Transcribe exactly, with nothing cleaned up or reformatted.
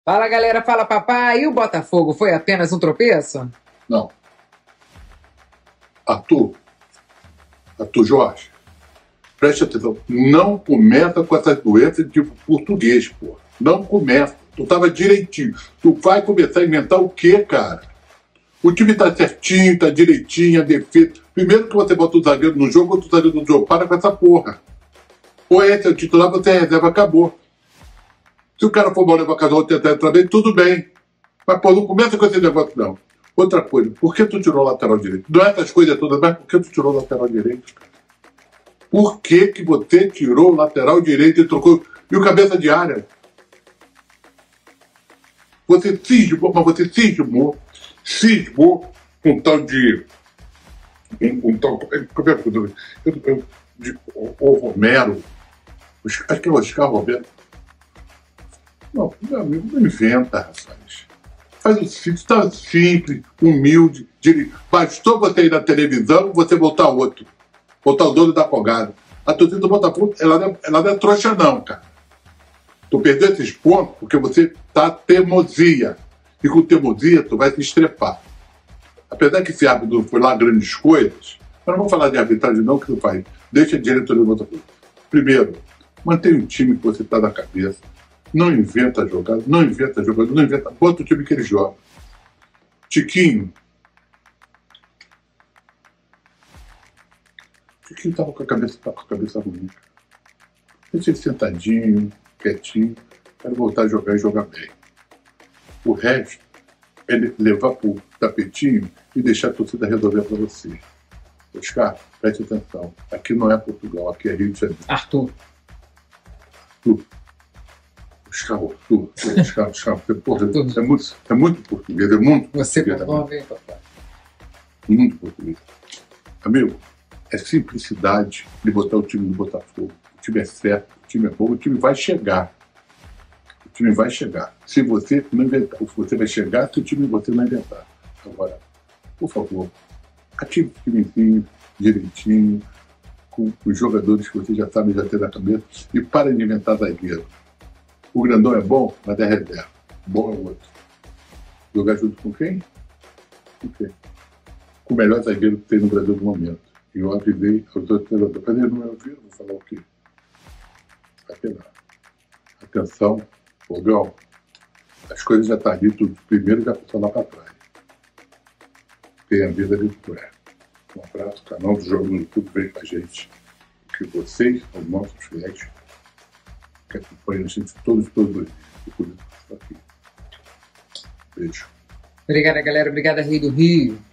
Fala galera, fala papai. E o Botafogo foi apenas um tropeço? Não. Arthur, Arthur Jorge, preste atenção. Não começa com essa doença de português, pô. Não começa. Tu tava direitinho. Tu vai começar a inventar o quê, cara? O time tá certinho, tá direitinho, a defesa. Primeiro que você bota o zagueiro no jogo, outro zagueiro no jogo. Para com essa porra. Ou esse é o titular, você é reserva, acabou. Se o cara for bom levar casa ou tentar entrar bem, tudo bem. Mas, pô, não começa com esse negócio, não. Outra coisa, por que tu tirou o lateral direito? Não é essas coisas todas, mas por que tu tirou o lateral direito, cara? Por que que você tirou o lateral direito e trocou... E o cabeça de área? Você cismou, mas você cismou, cismou com um tal de... Um, um tal... Como é que eu... eu, eu de, o, o Romero. Acho que é o Oscar Romero. Não, meu amigo, não inventa, rapaz. Faz o simples, tá simples, humilde. De... Bastou você ir na televisão, você botar outro. Botar o dono da Afogado. A torcida do Botafogo, ela não, é, ela não é trouxa não, cara. Tu perdeu esses pontos porque você tá teimosia. E com teimosia, tu vai se estrepar. Apesar que esse árbitro foi lá grandes coisas, mas não vou falar de arbitragem não, que tu faz. Deixa a diretoria do Botafogo. Primeiro, mantenha o time que você tá na cabeça. Não inventa jogada, não inventa jogada, não inventa. Bota o time que ele joga. Tiquinho. Tiquinho tava com a cabeça, tá com a cabeça ruim. Deixa ele sentadinho, quietinho. Quero voltar a jogar e jogar bem. O resto é levar pro tapetinho e deixar a torcida resolver para você. Oscar, preste atenção. Aqui não é Portugal, aqui é Rio de Janeiro. Arthur. Arthur. Oscar, Arthur. Oscar, Oscar. Porra, é, muito, é muito português, é muito Você português. concorda, hein, papai? Muito português. Amigo, é simplicidade de botar o time do Botafogo. O time é certo, o time é bom, o time vai chegar. O time vai chegar. Se você não inventar, você vai chegar se o time você não inventar. Agora, por favor, ative o timezinho direitinho, com os jogadores que você já sabe, já tem na cabeça, e para de inventar zagueiro. O grandão é bom, mas é reserva. Bom é o outro. Jogar junto com quem? Com quem? Com o melhor zagueiro que tem no Brasil no momento. E eu avisei aos outros treinadores. Mas eles não me ouviram, vou falar o quê? Apenas. Atenção, Fogão. As coisas já estão ali, tudo primeiro já passou lá para trás. Tem a vida ali do é. Um abraço, canal do Jogo no YouTube, vem com a gente. Que vocês, os nossos fiéis, que acompanham a gente todos, todos os dias. Aqui. Beijo. Obrigada, galera. Obrigada, Rei do Rio.